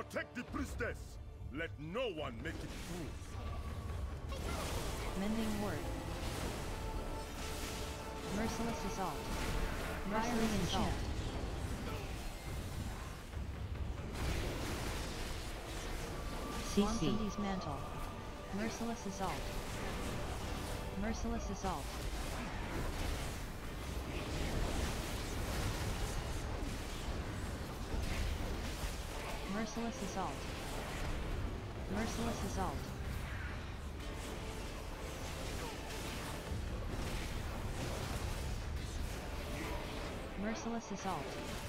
Protect the priestess! Let no one make it through! Mending word. Merciless assault. Merciless assault. CC. Dismantle. Merciless assault. Merciless assault. Merciless assault. Merciless assault. Merciless assault.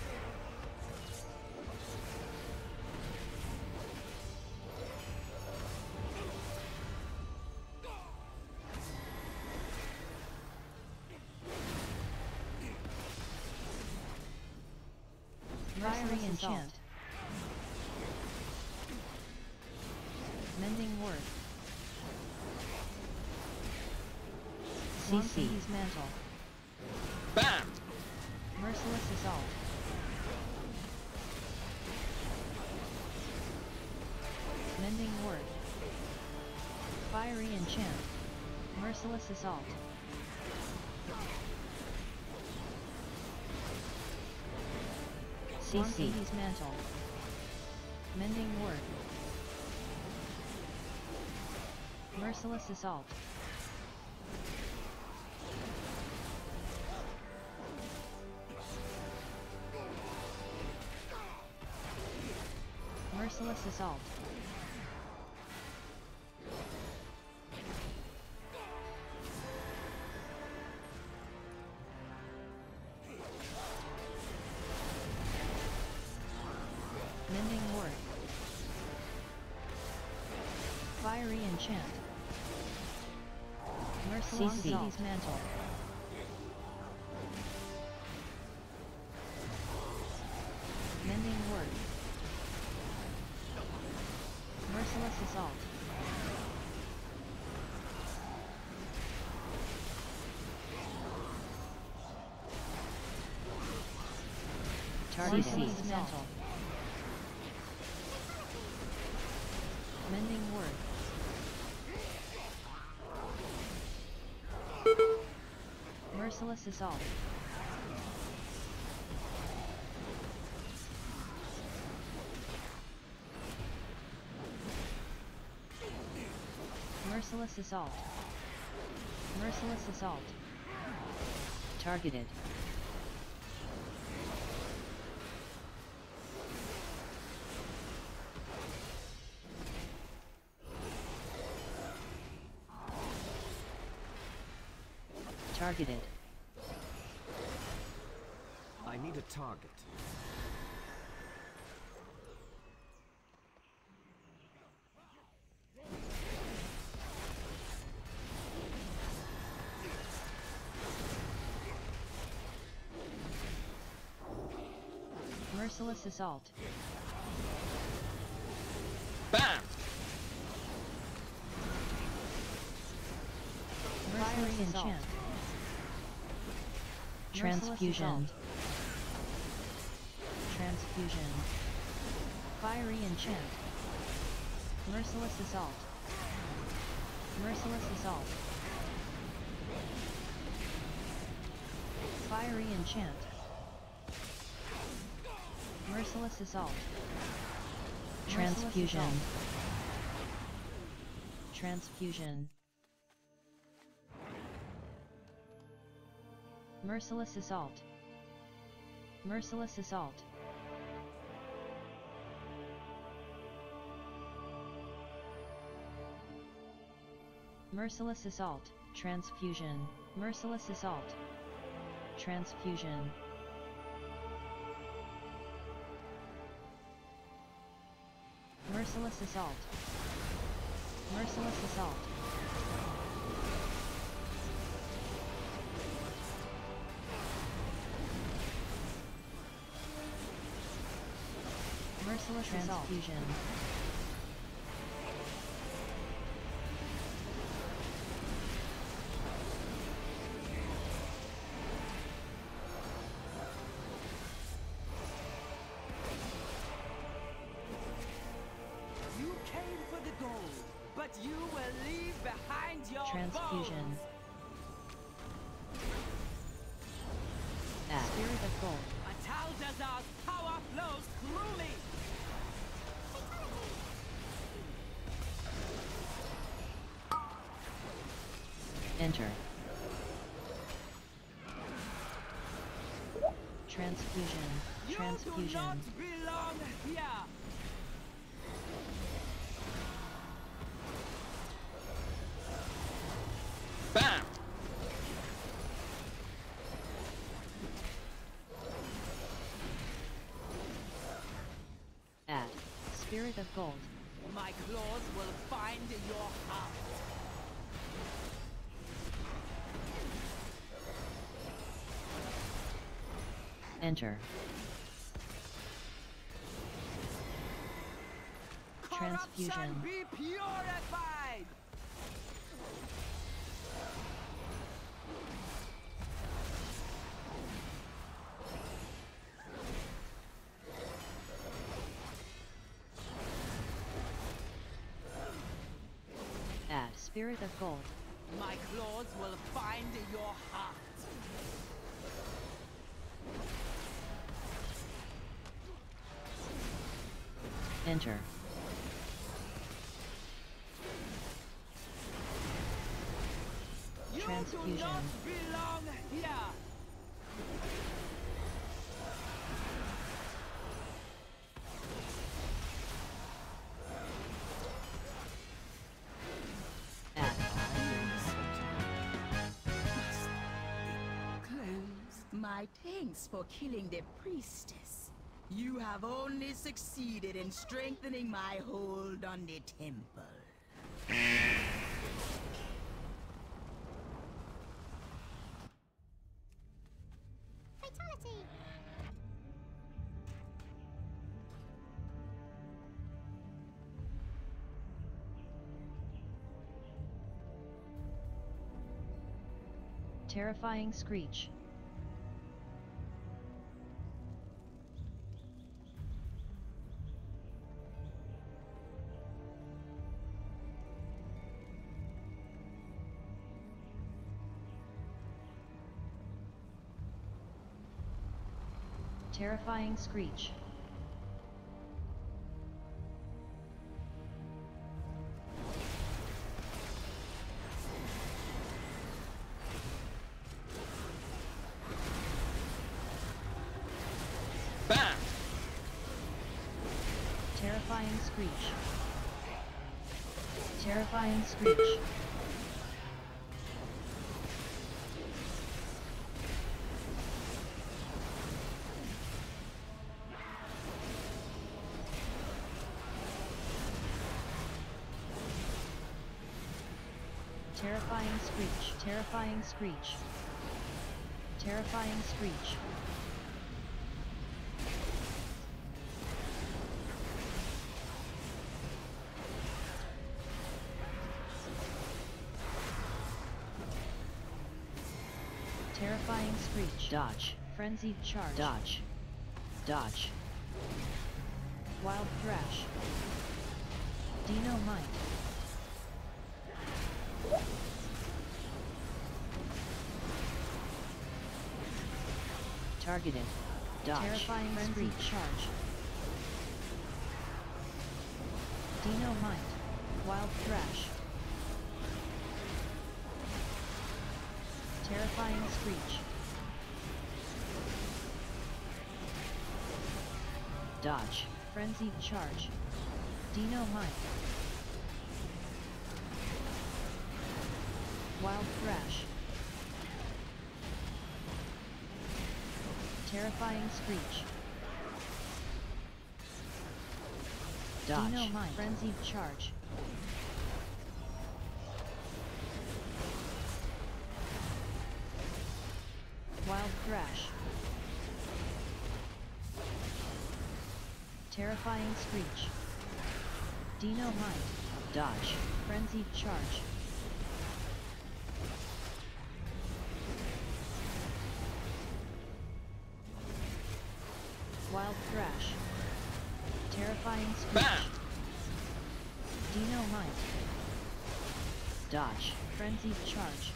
Fiery enchant. Mending word. CC. Dismantle. BAM! Merciless assault. Mending word. Fiery enchant. Merciless assault. CC. Dismantle. Mending word. Merciless assault. Merciless assault. Mending word. Fiery enchant. Merciless assault. Dismantle. Mending word. Merciless assault. Targeted. Dismantle. Mending word. Merciless assault. Merciless assault. Merciless assault. Targeted. Targeted. I need a target. Merciless assault. BAM! Merciless enchant. Transfusion. Transfusion. Fiery enchant. Merciless assault. Merciless assault. Fiery enchant. Merciless assault. Transfusion. Transfusion. Merciless assault. Merciless assault. Merciless assault. Transfusion. Merciless assault. Transfusion. Merciless assault. Merciless assault. Merciless transfusion. leave behind your Transfusion. bones. Spirit of Gold. Mataldazar's power flows through me. Enter. Transfusion. You do Transfusion. not belong here. Bam! Add. Spirit of Gold. My claws will find your heart. Enter. Transfusion. Corruption be purified. Add. Spirit of Gold. My claws will find your heart. Enter. You do Transfusion. not belong here. Add. Closed. My thanks for killing the priestess. You have only succeeded in strengthening my hold on the temple. Fatality! Terrifying Screech. Terrifying Screech. Bam! Terrifying Screech. Terrifying Screech. Terrifying Screech. Terrifying Screech. Terrifying Screech. Terrifying Screech. Dodge. Frenzied Charge. Dodge. Dodge. Wild Thrash. Dino Might. Targeted. Dodge. Terrifying Frenzied Charge. Dino Might. Wild Thrash. Terrifying Screech. Dodge. Frenzied Charge. Dino Might. Wild Thrash. Terrifying Screech. Dodge. Dino Might. Frenzied Charge. Wild Thrash. Terrifying Screech. Dino Might. Dodge. Frenzied Charge. Wild Thrash. Terrifying Screech. Bam! Dino Might. Dodge. Frenzied charge.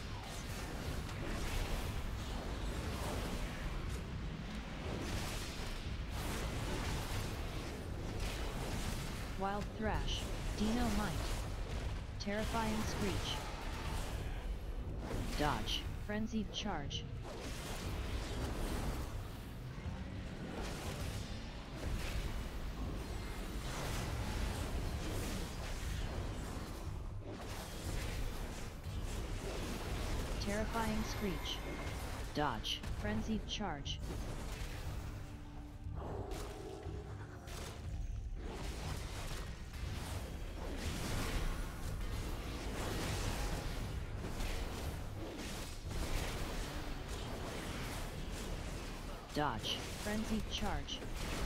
Wild Thrash. Dino Might. Terrifying Screech. Dodge. Frenzied charge. Terrifying Screech. Dodge. Frenzied charge. Dodge. Frenzied charge.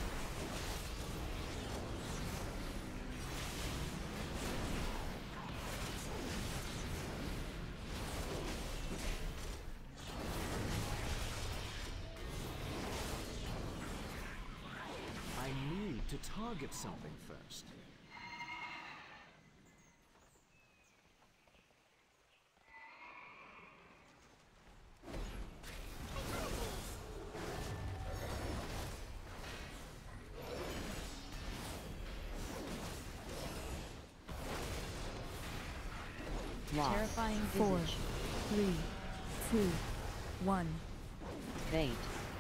I need to target something first. Loss. Terrifying Visage. 4, 3, 2, 1. Bait.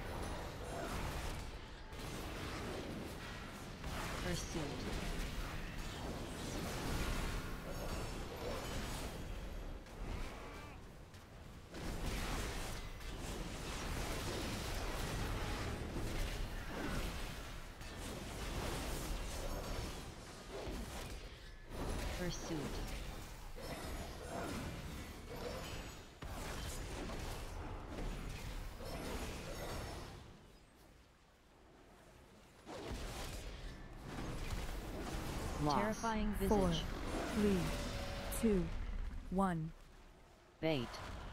Pursuit. Pursuit. Loss. Terrifying Visage. 4, 3, 2, 1. Bait.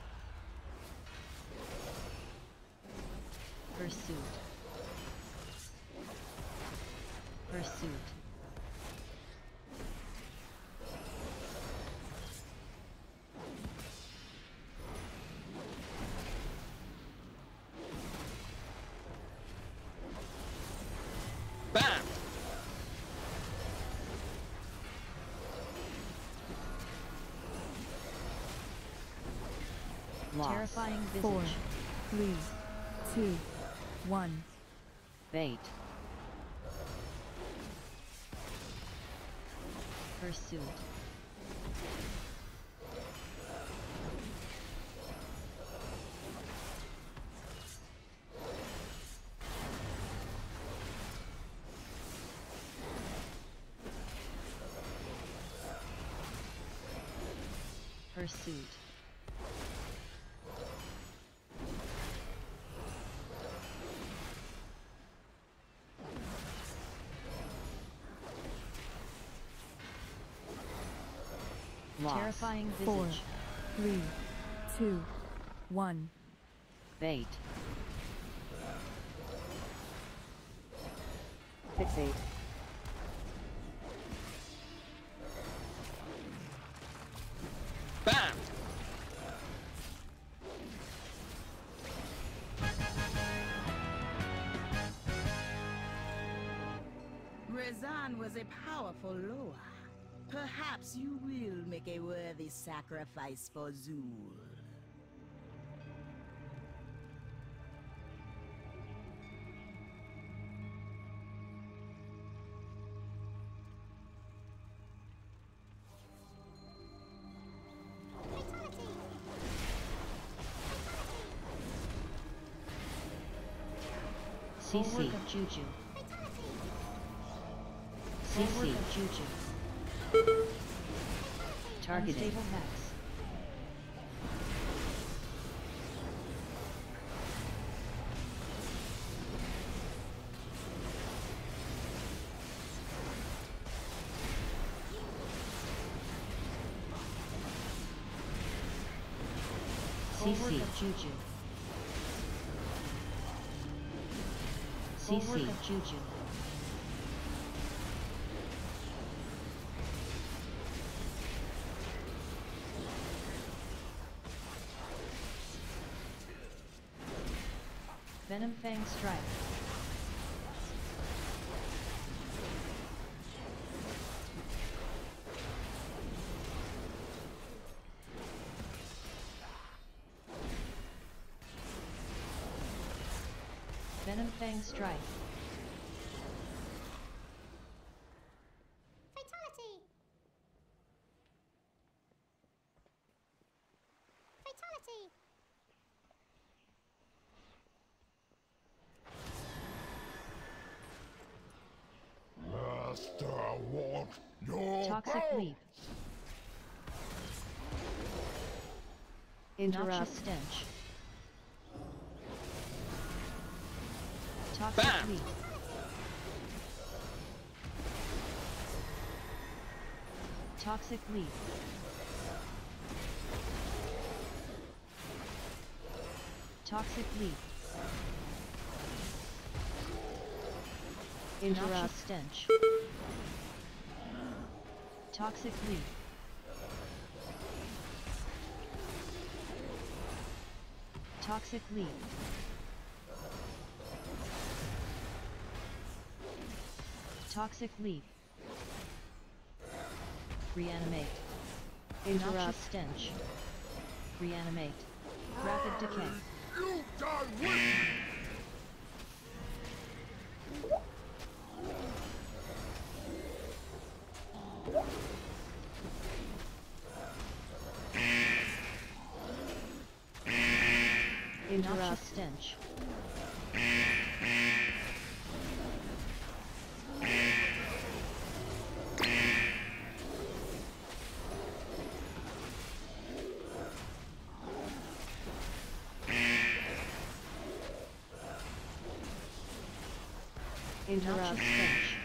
Pursuit. Pursuit. Bam! Loss. Terrifying Visage. 4, 3, 2, 1. Bait. Pursuit. Pursuit. Loss. Terrifying Visage. 4, 3, 2, 1. Bait. Fixate. Bam! Rezan was a powerful Loa. Perhaps you will make a worthy sacrifice for Zul. CC of Juju. CC of Juju. Targeted. Unstable Hex. CC of Juju. CC of Juju. Venom Fang Strike. Venom Fang Strike. Fatality! Fatality! Master, want your Toxic power. Leap. Interrupt. Noxious Stench. Toxic Bam! Leap. Toxic Leap. Toxic Leap. Noxious Interrupt. Stench. Toxic Leap. Toxic Leap. Toxic Leap. Reanimate. Interrupt. Noxious Stench. Reanimate. Rapid Decay. You die with me. Noxious Interrupt. Stench. Interrupt. Noxious Stench.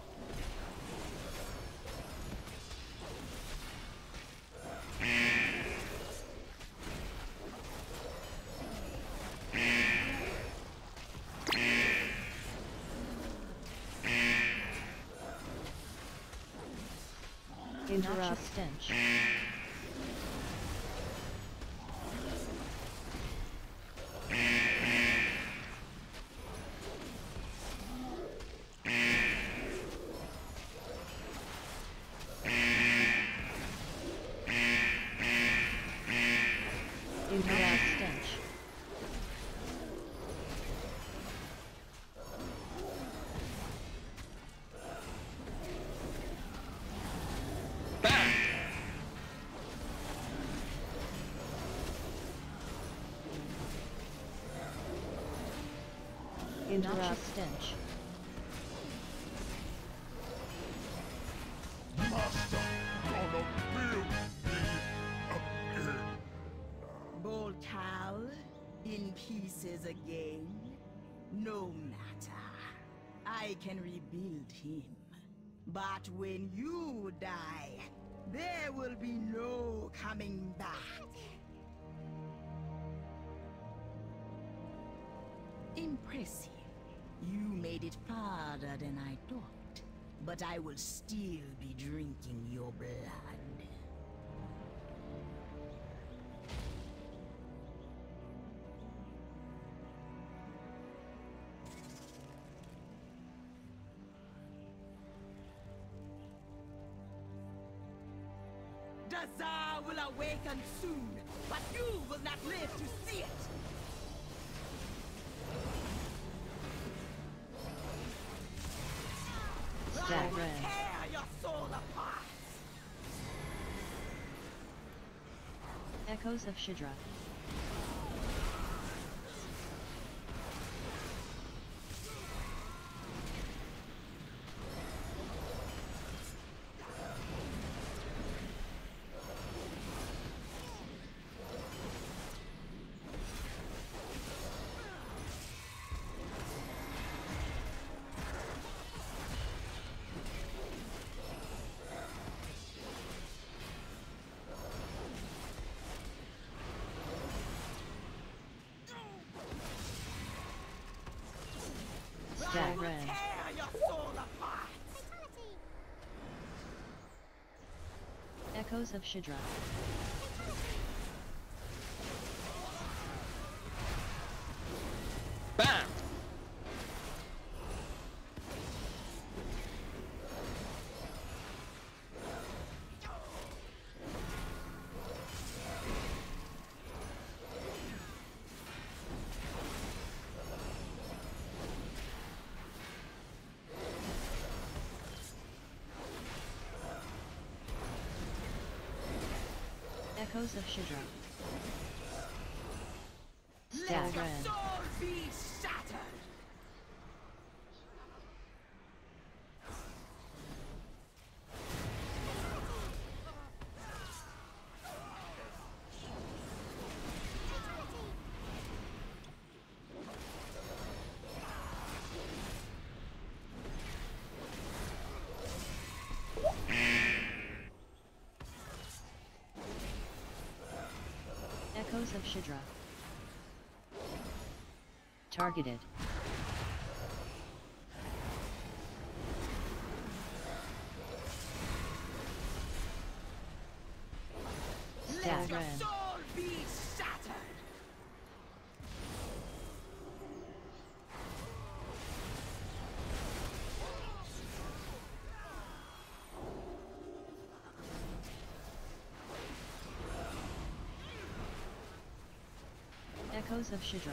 Noxious Interrupt. Stench. Noxious Stench. Bam! Noxious Interrupt. Stench. Master, gonna build me again. Boltal, in pieces again. No matter. I can rebuild him. But when you die, there will be no coming back. Impressive. You made it farther than I thought. But I will still be drinking your blood. Dazar will awaken soon, but you will not live to see it! I Stat will Red. tear your soul apart! Echoes of Shidra. I Stat will Red. tear your soul apart! Fatality! Echoes of Shidra. Bam! Echoes of Shidra. Let your Red. soul be shattered! Echoes of Shidra. Targeted. Let your Red. soul be shattered! Echoes of Shidra.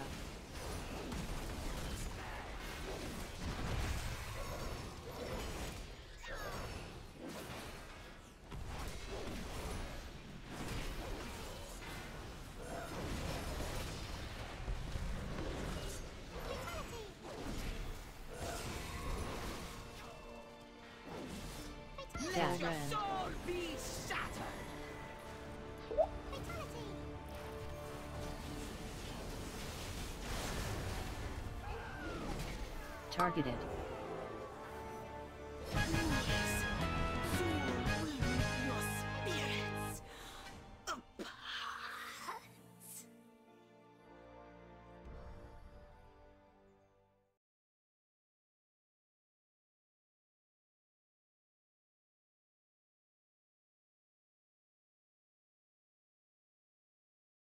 Let your Red. soul be shattered! Fatality. Targeted.